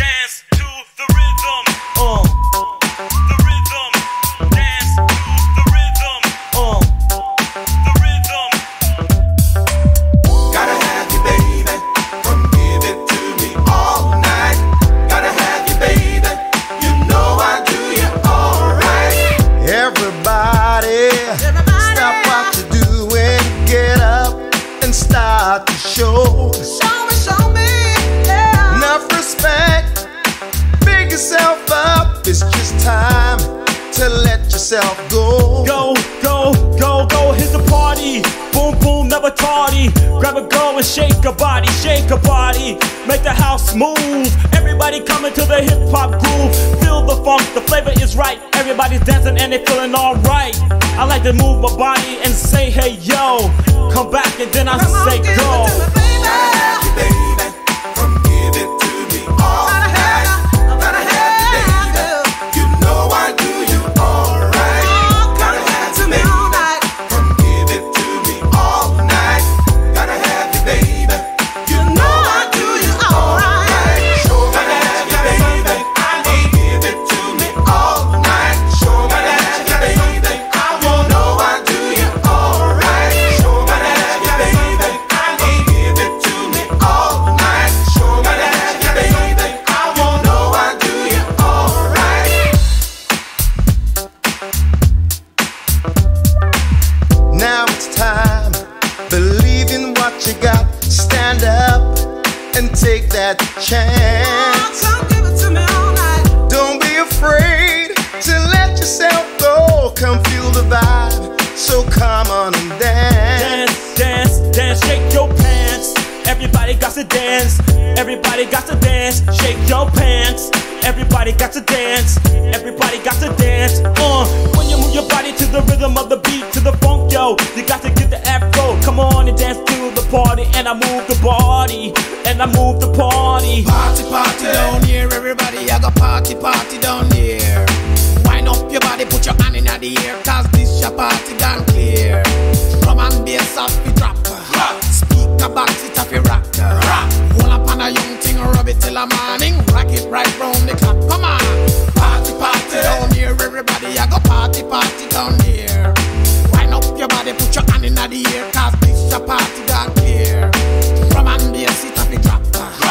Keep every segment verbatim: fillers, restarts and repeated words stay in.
dance to the rhythm. Uh, The rhythm. Dance to the rhythm. uh. The rhythm. Gotta have you, baby. Come give it to me all night. Gotta have you, baby. You know I do you alright. Everybody, stop what you're doing. Get up and start the show. Show me, show me, yeah. Enough respect. Pick yourself up. It's just time to let yourself go. Go, go, go, go, here's the party. Boom, boom, never tardy. Grab a girl and shake a body, shake a body. Make the house move. Everybody coming to the hip hop groove. Feel the funk, the flavor is right. Everybody's dancing and they feeling alright. I like to move my body and say, hey yo. Come back and then I Come on, say give go. it to me, baby. Gotta have you, baby. Come give it to me all Gotta night. have you, Gotta have you, baby. You know I do you alright. Gotta have you, baby. Come give it to me all night. Gotta have you, baby. You know I do you alright. Gotta have you, baby. Come give it to me all night. Gotta have you, baby. You know I do you alright. Gotta have you, baby. Come give it to me all night. Gotta have you, baby. You know I do you alright. Now it's time. Believe in what you got. Stand up and take that chance. Come give it to me all night. Don't be afraid to let yourself go. Come feel the vibe. So come on and dance. Dance, dance, dance, shake your pants. Everybody got to dance. Everybody got to dance. Shake your pants. Everybody got to dance. Everybody got to dance. Uh, when you move your body to the rhythm of the beat, to the funk, yo, you got to get the afro. Come on and dance to the party, and I move the body, and I move the party. Party, party down here, everybody. I got party, party down here. Wind up your body, put your hand in the air, cause this your party done clear. Drum and bass off the drop. Speaker box it off your rock. Hold up on a young thing, rub it till the morning. Rock it right round the clock. Come on. Party, party down here, everybody. I got party, party down here. Wind up your body, put your hand in the air, cause this your party done clear. Drum and bass it off the drop.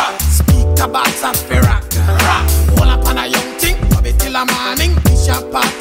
Speaker box off your rock. Hold up on a young thing, rub it till the morning. This your party